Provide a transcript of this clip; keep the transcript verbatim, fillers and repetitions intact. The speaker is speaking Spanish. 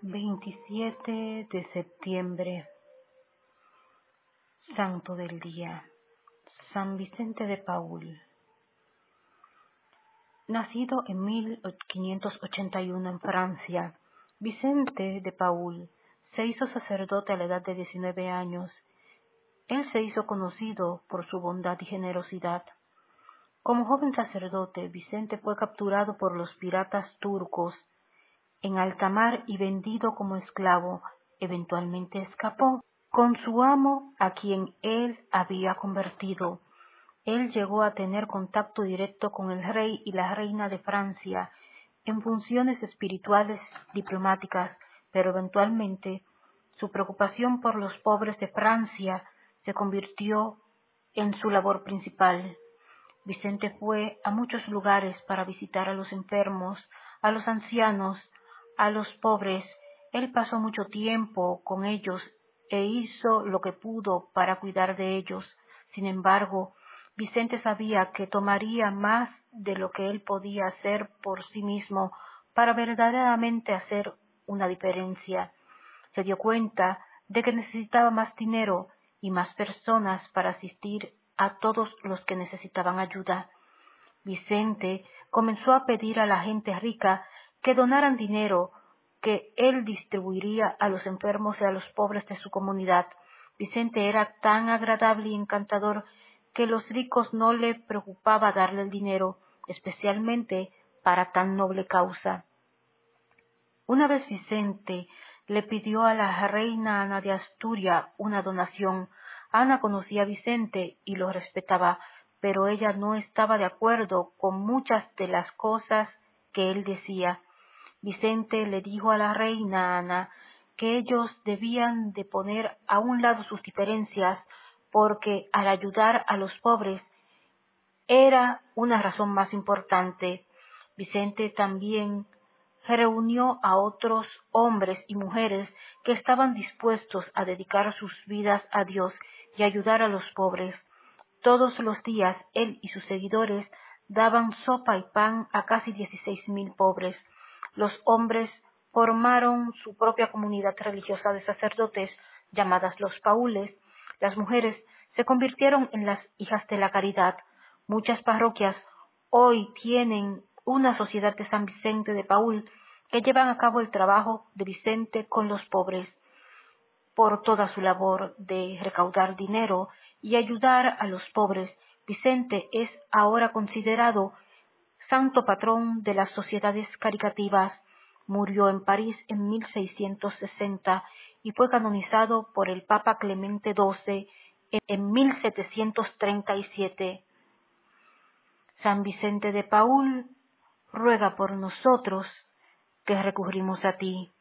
veintisiete de septiembre, Santo del Día, San Vicente de Paúl. Nacido en mil quinientos ochenta y uno en Francia, Vicente de Paúl se hizo sacerdote a la edad de diecinueve años. Él se hizo conocido por su bondad y generosidad. Como joven sacerdote, Vicente fue capturado por los piratas turcos en alta mar y vendido como esclavo. Eventualmente escapó con su amo, a quien él había convertido. Él llegó a tener contacto directo con el rey y la reina de Francia en funciones espirituales diplomáticas, pero eventualmente su preocupación por los pobres de Francia se convirtió en su labor principal. Vicente fue a muchos lugares para visitar a los enfermos, a los ancianos, a los pobres. Él pasó mucho tiempo con ellos e hizo lo que pudo para cuidar de ellos. Sin embargo, Vicente sabía que tomaría más de lo que él podía hacer por sí mismo para verdaderamente hacer una diferencia. Se dio cuenta de que necesitaba más dinero y más personas para asistir a todos los que necesitaban ayuda. Vicente comenzó a pedir a la gente rica que donaran dinero que él distribuiría a los enfermos y a los pobres de su comunidad. Vicente era tan agradable y encantador que los ricos no le preocupaba darle el dinero, especialmente para tan noble causa. Una vez Vicente le pidió a la reina Ana de Asturias una donación. Ana conocía a Vicente y lo respetaba, pero ella no estaba de acuerdo con muchas de las cosas que él decía. Vicente le dijo a la reina Ana que ellos debían de poner a un lado sus diferencias, porque al ayudar a los pobres era una razón más importante. Vicente también reunió a otros hombres y mujeres que estaban dispuestos a dedicar sus vidas a Dios y ayudar a los pobres. Todos los días él y sus seguidores daban sopa y pan a casi dieciséis mil pobres. Los hombres formaron su propia comunidad religiosa de sacerdotes, llamadas los paules. Las mujeres se convirtieron en las hijas de la caridad. Muchas parroquias hoy tienen una sociedad de San Vicente de Paúl que llevan a cabo el trabajo de Vicente con los pobres. Por toda su labor de recaudar dinero y ayudar a los pobres, Vicente es ahora considerado santo patrón de las sociedades caritativas. Murió en París en mil seiscientos sesenta y fue canonizado por el Papa Clemente doce en mil setecientos treinta y siete. San Vicente de Paúl, ruega por nosotros que recurrimos a ti.